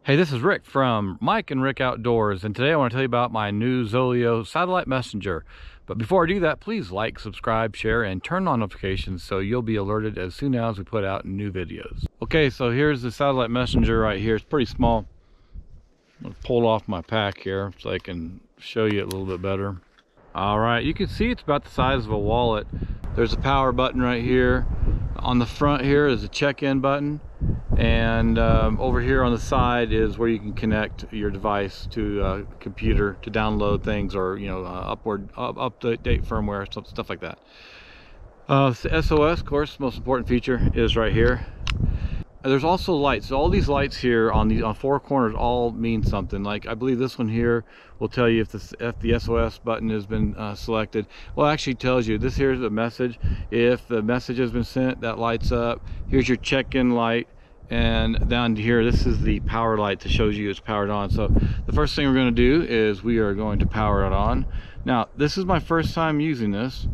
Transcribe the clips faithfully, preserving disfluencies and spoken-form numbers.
Hey, this is Rick from Mike and Rick Outdoors, and today I want to tell you about my new Zoleo satellite messenger. But before I do that, please like, subscribe, share, and turn on notifications so you'll be alerted as soon as we put out new videos. Okay, so here's the satellite messenger right here. It's pretty small. I'm going to pull it off my pack here so I can show you it a little bit better. All right, you can see it's about the size of a wallet. There's a power button right here. On the front here is a check-in button, and um, over here on the side is where you can connect your device to a computer to download things, or you know, uh, upward up, update firmware, stuff, stuff like that. Uh, S O S, of course, most important feature is right here. There's also lights. So all these lights here on the on four corners all mean something. Like I believe this one here will tell you if the if the S O S button has been uh, selected. Well, it actually tells you this. Here's the message. If the message has been sent, that lights up. Here's your check-in light, and down here, this is the power light that shows you it's powered on. So the first thing we're going to do is we are going to power it on. Now, this is my first time using this,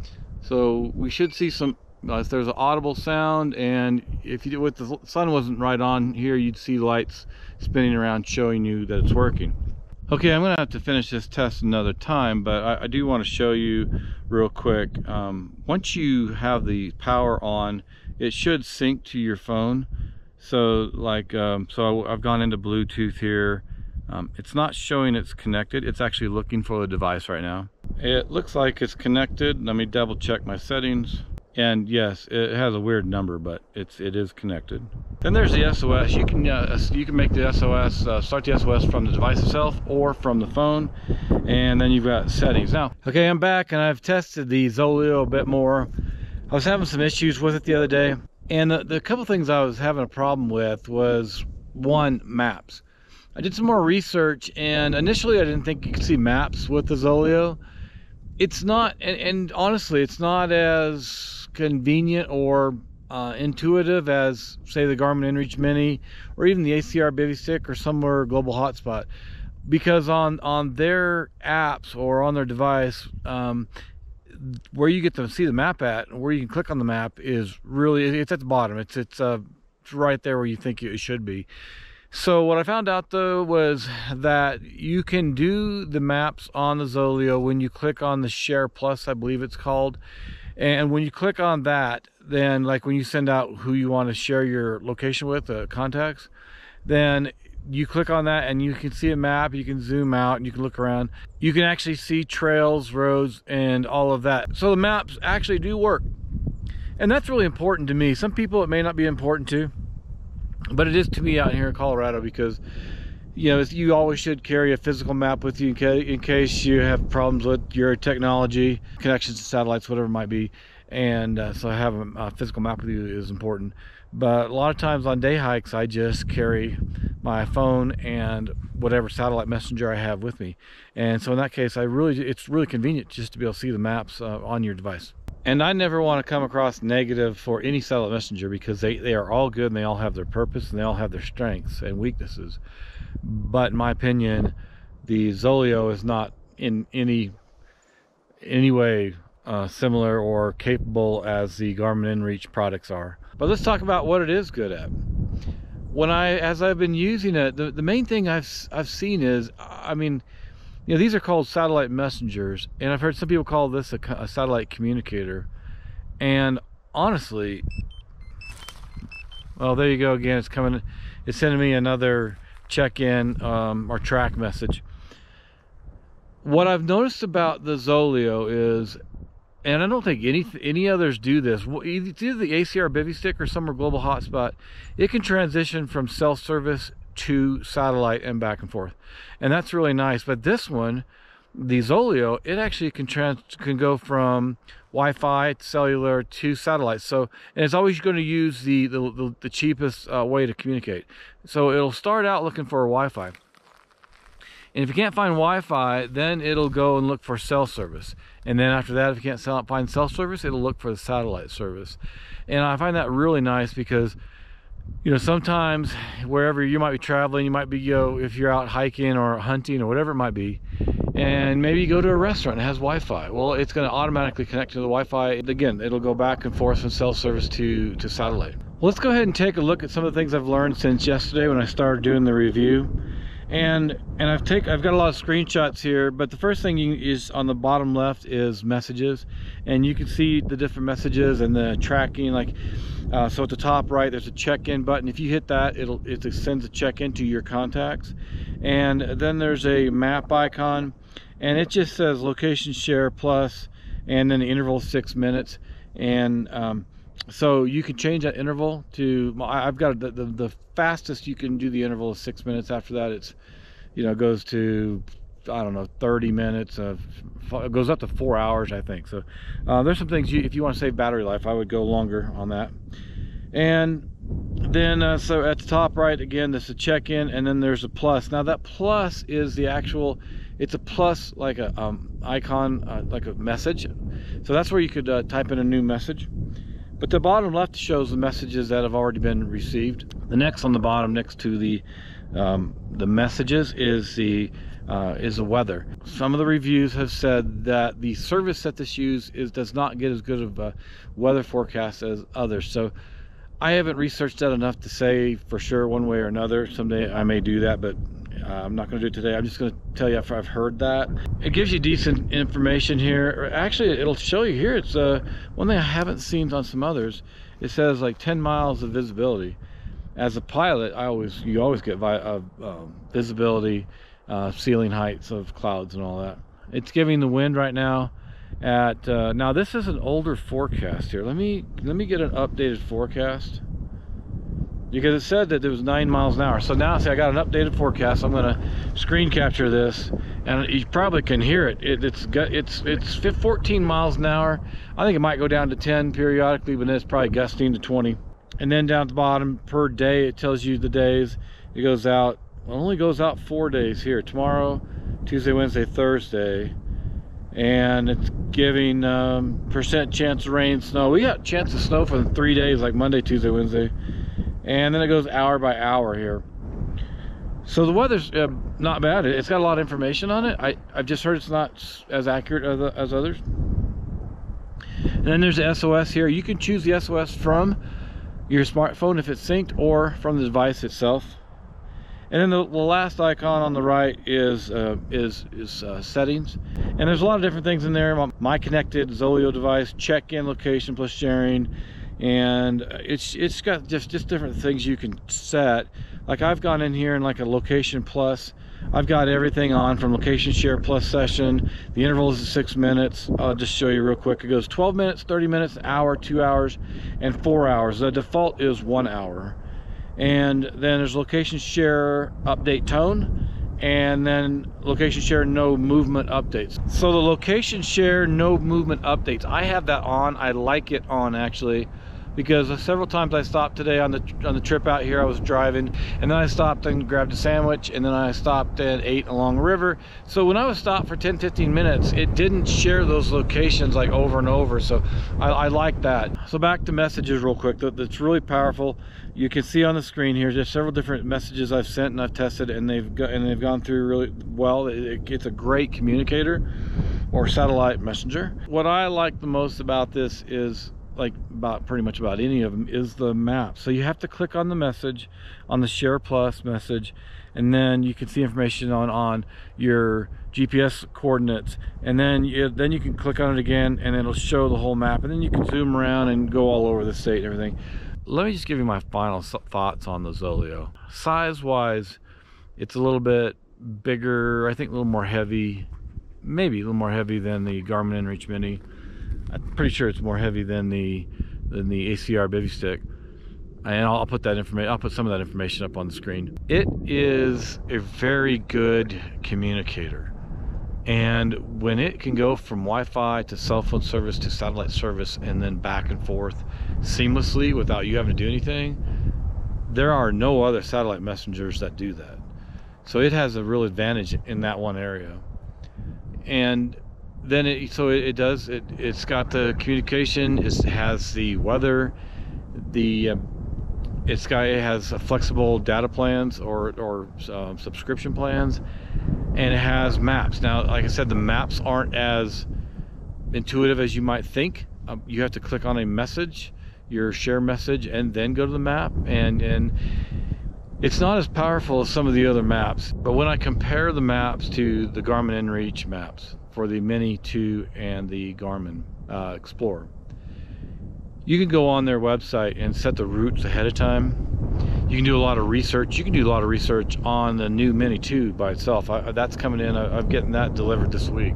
so we should see some. Uh, if there's an audible sound, and if you with the sun wasn't right on here, you'd see lights spinning around showing you that it's working. Okay, I'm gonna have to finish this test another time, but I, I do want to show you real quick. Um, once you have the power on, it should sync to your phone. So like um, so I've gone into Bluetooth here. Um, it's not showing it's connected. It's actually looking for the device right now. It looks like it's connected. Let me double check my settings. And yes, it has a weird number, but it's it is connected. Then there's the S O S. You can uh, you can make the S O S uh, start the S O S from the device itself or from the phone, and then you've got settings. Now, okay, I'm back and I've tested the Zoleo a bit more. I was having some issues with it the other day, and the, the couple things I was having a problem with was one, maps. I did some more research, and initially I didn't think you could see maps with the Zoleo. It's not, and, and honestly, it's not as convenient or uh, intuitive as, say, the Garmin InReach Mini or even the A C R Bivy Stick or somewhere Global Hotspot, because on on their apps or on their device, um, where you get to see the map at, where you can click on the map, is really, it's at the bottom. It's it's uh, it's right there where you think it should be. So what I found out though was that you can do the maps on the Zoleo when you click on the Share Plus, I believe it's called. And when you click on that, then like when you send out who you want to share your location with, the uh, contacts, then you click on that and you can see a map, you can zoom out and you can look around. You can actually see trails, roads, and all of that. So the maps actually do work. And that's really important to me. Some people it may not be important to, but it is to me out here in Colorado, because you know you always should carry a physical map with you in case, in case you have problems with your technology, connections to satellites, whatever it might be. And uh, so having a physical map with you is important. But a lot of times on day hikes, I just carry my phone and whatever satellite messenger I have with me. And so in that case, I really it's really convenient just to be able to see the maps uh, on your device. And I never want to come across negative for any satellite messenger, because they, they are all good and they all have their purpose and they all have their strengths and weaknesses. But in my opinion, the Zoleo is not in any any way uh, similar or capable as the Garmin InReach products are. But let's talk about what it is good at. When I, as I've been using it, the, the main thing I've I've seen is, I mean, you know, these are called satellite messengers, and I've heard some people call this a, a satellite communicator. And honestly, well, there you go again. It's coming. It's sending me another check-in um, or track message. What I've noticed about the Zoleo is, and I don't think any any others do this, it's either the A C R Bivy Stick or somewhere Global Hotspot, it can transition from cell service to satellite and back and forth, and that's really nice. But this one, the Zoleo, it actually can trans can go from Wi-Fi, cellular, to satellite. So, and it's always going to use the the, the, the cheapest uh, way to communicate. So it'll start out looking for Wi-Fi, and if you can't find Wi-Fi, then it'll go and look for cell service. And then after that, if you can't sell, find cell service, it'll look for the satellite service. And I find that really nice, because you know, sometimes wherever you might be traveling, you might be, you know, if you're out hiking or hunting or whatever it might be, and maybe you go to a restaurant that has Wi-Fi. Well, it's going to automatically connect to the Wi-Fi. Again, it'll go back and forth from cell service to, to satellite. Well, let's go ahead and take a look at some of the things I've learned since yesterday when I started doing the review. And and I've take I've got a lot of screenshots here, but the first thing you, is on the bottom left is messages, and you can see the different messages and the tracking. Like uh, so, at the top right, there's a check-in button. If you hit that, it'll it sends a check-in to your contacts, and then there's a map icon, and it just says location share plus, and then the interval is six minutes, and um, so you can change that interval to, I've got the, the, the fastest you can do the interval is six minutes. After that, it's, you know, goes to, I don't know, thirty minutes. Uh, it goes up to four hours, I think. So uh, there's some things, you, if you want to save battery life, I would go longer on that. And then, uh, so at the top right, again, there's a check-in, and then there's a plus. Now that plus is the actual, it's a plus, like a um, icon, uh, like a message. So that's where you could uh, type in a new message. But the bottom left shows the messages that have already been received. The next on the bottom, next to the um, the messages, is the uh, is the weather. Some of the reviews have said that the service that this uses is does not get as good of a weather forecast as others. So I haven't researched that enough to say for sure one way or another. Someday I may do that, but Uh, I'm not going to do it today. I'm just going to tell you if I've heard that. It gives you decent information here. Actually, it'll show you here. It's uh, one thing I haven't seen on some others. It says like ten miles of visibility. As a pilot, I always you always get vi uh, uh, visibility, uh, ceiling heights of clouds and all that. It's giving the wind right now at uh, now this is an older forecast here. Let me let me get an updated forecast, because it said that it was nine miles an hour. So now, see, I got an updated forecast. I'm gonna screen capture this, and you probably can hear it. it it's got it's it's fourteen miles an hour. I think it might go down to ten periodically, but then it's probably gusting to twenty. And then down at the bottom, per day, it tells you the days. It goes out, well, it only goes out four days here. Tomorrow, Tuesday, Wednesday, Thursday. And it's giving um, percent chance of rain, snow. We got chance of snow for three days, like Monday, Tuesday, Wednesday. And then it goes hour by hour here. So the weather's uh, not bad. It's got a lot of information on it. I, I've just heard it's not as accurate as, as others. And then there's the S O S here. You can choose the S O S from your smartphone if it's synced, or from the device itself. And then the, the last icon on the right is uh, is, is uh, settings. And there's a lot of different things in there. My connected Zoleo device, check-in location plus sharing. And it's it's got just just different things you can set. Like I've gone in here in like a location plus. I've got everything on from location share plus session. The interval is six minutes. I'll just show you real quick. It goes twelve minutes, thirty minutes, an hour, two hours, and four hours. The default is one hour. And then there's location share update tone, and then location share no movement updates. So the location share no movement updates, I have that on. I like it on, actually, because several times I stopped today on the on the trip out here. I was driving, and then I stopped and grabbed a sandwich, and then I stopped and ate along the river. So when I was stopped for ten fifteen minutes, it didn't share those locations like over and over. So I, I like that. So back to messages real quick. That, that's really powerful. You can see on the screen here there's several different messages I've sent and I've tested, and they've got and they've gone through really well. It, it's a great communicator, or satellite messenger. What I like the most about this is, like about pretty much about any of them, is the map. So you have to click on the message, on the Share Plus message, and then you can see information on on your G P S coordinates, and then you, then you can click on it again, and it'll show the whole map, and then you can zoom around and go all over the state and everything. Let me just give you my final thoughts on the Zoleo. Size wise, it's a little bit bigger, I think a little more heavy, maybe a little more heavy than the Garmin InReach Mini. I'm pretty sure it's more heavy than the than the A C R Bivy Stick, and I'll put that information. I'll put some of that information up on the screen. It is a very good communicator, and when it can go from Wi-Fi to cell phone service to satellite service and then back and forth seamlessly without you having to do anything, there are no other satellite messengers that do that. So it has a real advantage in that one area. And then it so it, it does it it's got the communication, it has the weather, the uh, it's got it has flexible data plans or or uh, subscription plans, and it has maps. Now, like I said, the maps aren't as intuitive as you might think. Um, you have to click on a message, your share message and then go to the map, and and it's not as powerful as some of the other maps. But when I compare the maps to the Garmin inReach maps for the Mini two and the Garmin uh, Explorer, you can go on their website and set the routes ahead of time. You can do a lot of research. You can do a lot of research on the new Mini two by itself. I, that's coming in. I, I'm getting that delivered this week.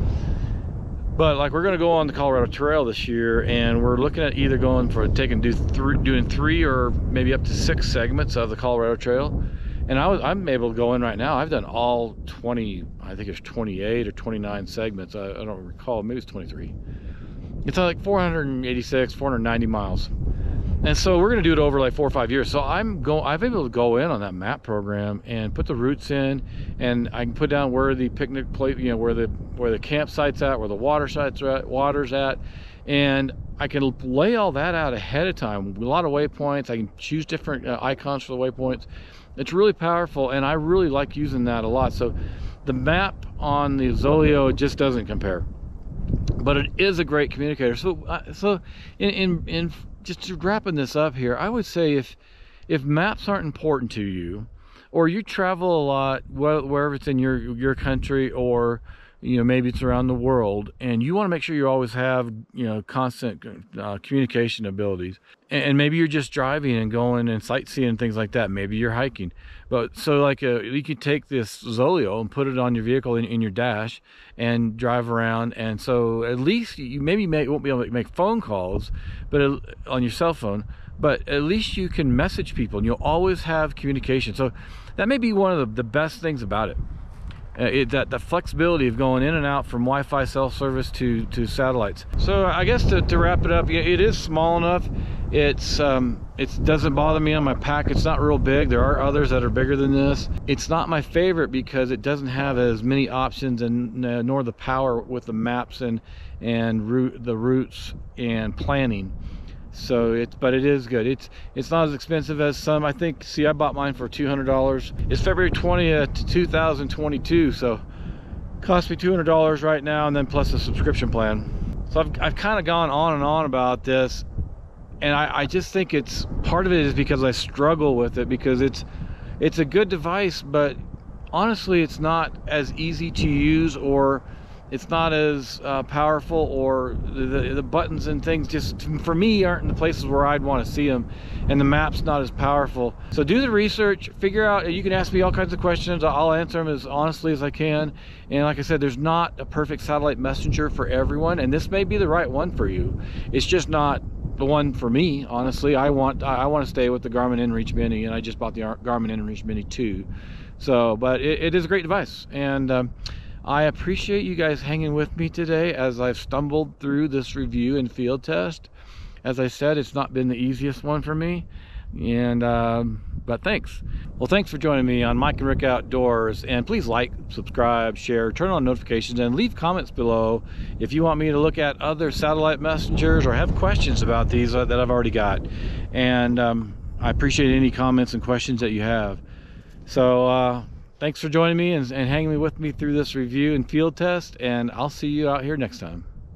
But like, we're going to go on the Colorado Trail this year, and we're looking at either going for taking do three, doing three or maybe up to six segments of the Colorado Trail. And I was I'm able to go in right now. I've done all twenty. I think it's twenty-eight or twenty-nine segments. I, I don't recall. Maybe it's twenty-three. It's like four hundred eighty-six, four hundred ninety miles. And so we're going to do it over like four or five years. So I'm go I've been able to go in on that map program and put the routes in, and I can put down where the picnic place, you know, where the where the campsite's at, where the water sites are at, water's at, and I can lay all that out ahead of time. A lot of waypoints. I can choose different uh, icons for the waypoints. It's really powerful, and I really like using that a lot. So the map on the Zoleo just doesn't compare, but it is a great communicator. So uh, so in in in just wrapping this up here, I would say if if maps aren't important to you, or you travel a lot, wherever it's in your your country, or you know, maybe it's around the world, and you want to make sure you always have, you know, constant uh, communication abilities, and, and maybe you're just driving and going and sightseeing and things like that. Maybe you're hiking, but so like uh, you could take this Zoleo and put it on your vehicle in, in your dash and drive around, and so at least you maybe may, won't be able to make phone calls, but uh, on your cell phone, but at least you can message people, and you'll always have communication. So that may be one of the, the best things about it. Uh, it, that the flexibility of going in and out from Wi-Fi cell service to to satellites. So I guess to, to wrap it up, it is small enough. It's um, it doesn't bother me on my pack. It's not real big. There are others that are bigger than this. It's not my favorite because it doesn't have as many options, and uh, nor the power with the maps and and route the routes and planning. So it's, but it is good. It's it's not as expensive as some. I think, see, I bought mine for two hundred dollars. It's February twentieth to two thousand twenty-two, so it cost me two hundred dollars right now, and then plus a subscription plan. So I've, I've kind of gone on and on about this, and I, I just think it's, part of it is because I struggle with it, because it's it's a good device, but honestly it's not as easy to use, or it's not as uh, powerful, or the, the, the buttons and things just, for me, aren't in the places where I'd want to see them, and the map's not as powerful. So do the research, figure out, you can ask me all kinds of questions, I'll answer them as honestly as I can. And like I said, there's not a perfect satellite messenger for everyone, and this may be the right one for you. It's just not the one for me, honestly. I want I want to stay with the Garmin inReach Mini, and I just bought the Garmin inReach Mini two. So, but it, it is a great device, and um, I appreciate you guys hanging with me today as I've stumbled through this review and field test. As I said, it's not been the easiest one for me, and um, but thanks. Well, thanks for joining me on Mike and Rick Outdoors, and please like, subscribe, share, turn on notifications, and leave comments below if you want me to look at other satellite messengers or have questions about these that I've already got. And um, I appreciate any comments and questions that you have. So uh, thanks for joining me and, and hanging with me through this review and field test, and I'll see you out here next time.